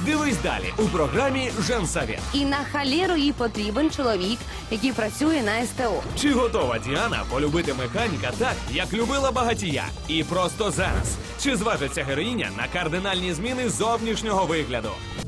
Дивись далі у програмі «Женсовет». І на халеру їй потрібен чоловік, який працює на СТО. Чи готова Діана полюбити механіка так, як любила багатія? І просто зараз. Чи зважиться героїня на кардинальні зміни зовнішнього вигляду?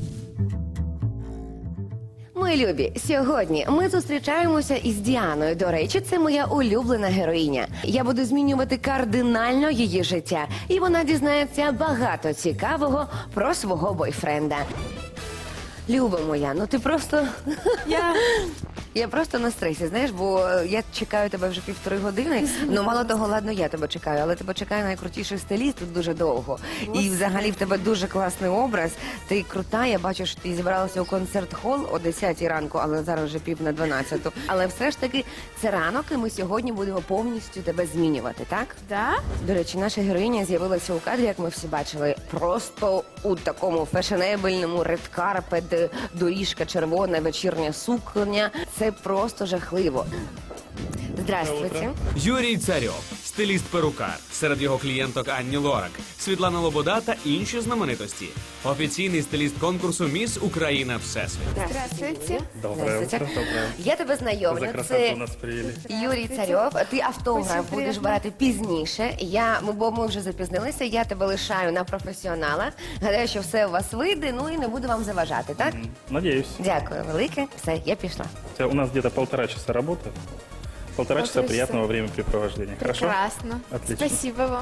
Мої любі, сьогодні ми зустрічаємося із Діаною. До речі, це моя улюблена героїня. Я буду змінювати кардинально її життя. І вона дізнається багато цікавого про свого бойфренда. Люба моя, ну ти просто... Я просто на стресі, знаєш, бо я чекаю тебе вже 1,5 години. Ну, мало того, ладно, я тебе чекаю, але тебе чекає найкрутіший стиліст тут дуже довго. І взагалі в тебе дуже класний образ. Ти крута, я бачу, що ти зібралася у концерт-хол о 10 ранку, але зараз вже 11:50. Але все ж таки, це ранок, і ми сьогодні будемо повністю тебе змінювати, так? Да? До речі, наша героїня з'явилася у кадрі, як ми всі бачили, просто у такому фешенебельному редкарпет, доріжка червона, вечірня сукня. Це просто жахливо. Здравствуйте. Юрій Царьов, стиліст-перукар. Серед його клієнток Анні Лорак, Світлана Лобода та інші знаменитості. Офіційний стиліст конкурсу «Міс Україна Всесвіт». Здравствуйте. Доброе утро. Доброе. Я тебе За знайомлю. красоту Це нас привели. Юрій Царьов. Ти автограф Очень будеш приємно. брати пізніше. Бо ми вже запізнилися. Я тебе лишаю на професіонала. Гадаю, що все у вас вийде, ну і не буду вам заважати, так? Надеюсь. Дякую велике. Все, я пішла. У нас где-то 1,5 часа работы. 1,5 часа часа. приятного времяпрепровождения. Хорошо? Прекрасно. Отлично. Спасибо вам.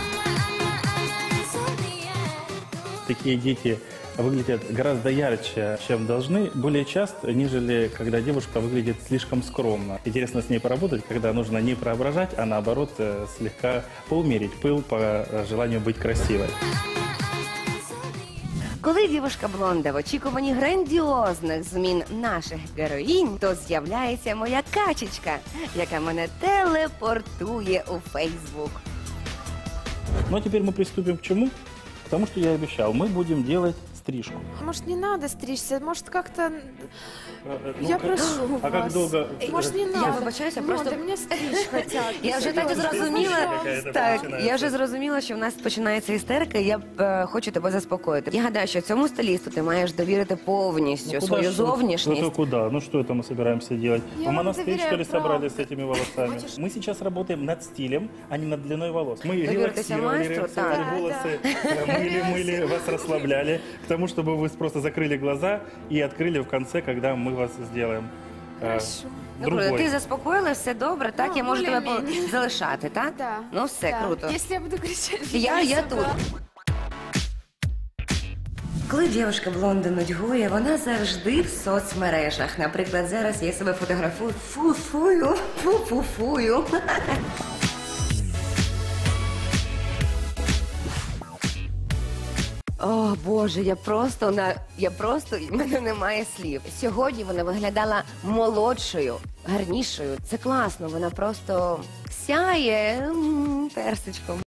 Такие дети выглядят гораздо ярче, чем должны, более часто, нежели когда девушка выглядит слишком скромно. Интересно с ней поработать, когда нужно не преображать, а наоборот слегка поумерить пыл по желанию быть красивой. Коли дівушка-блонда в очікуванні грандіозних змін наших героїнь, то з'являється моя качечка, яка мене телепортує у Фейсбук. Ну а теперь мы приступим к чему? К тому, что я обещал. Мы будем делать стрижку. Может, не надо стричься? Может, как-то... Ну, Я как- прошу А вас. как долго? Может, не надо? вибачаюся, Ну, просто- да мне стричь хотят. Я вже так Серьезно. зрозуміла, Какая-то так, починається. я вже зрозуміла, що в нас починається істерика, і я хочу тебе заспокоїти. Я гадаю, що цьому стилісту ти маєш довірити повністю Ну, свою куда ж- зовнішність. Ну, то куда? Ну, что это мы собираемся делать? Я В вам монастырь, доверяю, что ли, собрались с правда. этими волосами? Мы сейчас работаем над стилем, а не над длиной волос. Мы Доверьтесь релаксировали, мастеру, релаксировали да. волосы, мыли, вас расслабляли, к тому, чтобы вы просто закрыли глаза и открыли в конце, когда мы вас сделаем Хорошо. Ну, круто, ти другой. заспокоїла, все добре, так? Ну, Я можу тебе более-менее. залишати, так? Да. Ну все, Да. круто. Если я буду кричать... Я тут. Коли дівчинка блонда нудьгує, вона завжди в соцмережах. Наприклад, зараз я себе фотографую. Фу-фую. О, Боже, в мене немає слів. Сьогодні вона виглядала молодшою, гарнішою. Це класно, вона просто сяє персичком.